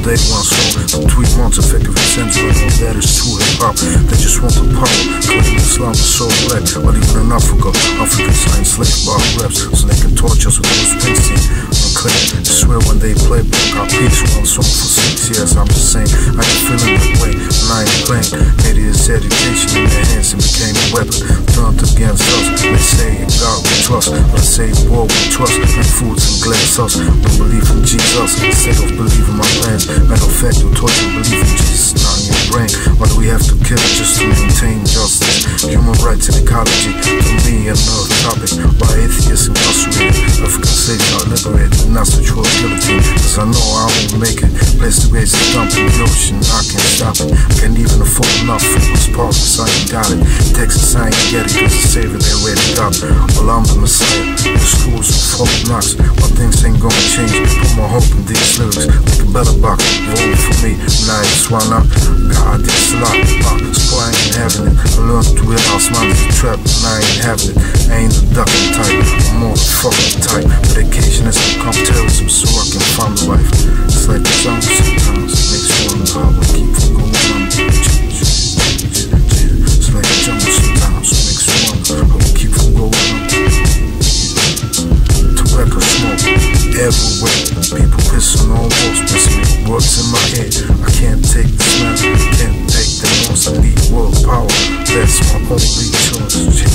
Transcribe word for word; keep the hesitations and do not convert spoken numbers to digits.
they want soul. For three months effective incentive, I know that is true hip-hop. They just want the power, claiming Islam is so black. But even in Africa, Africans are enslaved by reps, so they can torture us with those Springsteen unclear. I swear when they play back our peace, one song for six years. I'm just saying, I ain't feeling that way, and I ain't playing. Made his education in their hands and became a weapon, turned against us. They say in God we trust, but I say war we trust, and foods and glass us. We believe in Jesus instead of believing my plans. Matter of fact, you taught you believe in Jesus, not in your brain. Why do we have to kill just to maintain justice? Human rights and ecology, to me another topic. Why atheists incarcerated, African slaves are liberated, not such for guillotine. Cause I know I won't make it. Place the waste is dumped in the ocean, I can't stop it. Can't even afford enough for this politics, I ain't got it. Texas, I ain't get it, cause the savior they already got. Well, I'm the messiah, the schools of folk knocks. My things ain't gonna change, put my hope in these lyrics. Make a better box, vote for me, now it's why not? God, this lot, so I ain't having it. I learned to realize mine is a trap, and I ain't having it. I ain't the ducking type, I'm more the fucking type. Medication has become terrorism, so I can find the life. It's like the jungle sometimes, it makes you wonder how I keep from going on. It's like the jungle sometimes, it makes you wonder how we keep from going on. Tobacco smoke everywhere, people pissing on walls, messing with words in my head. I can't take the smell, can't take the noise, I need world power, that's my only choice.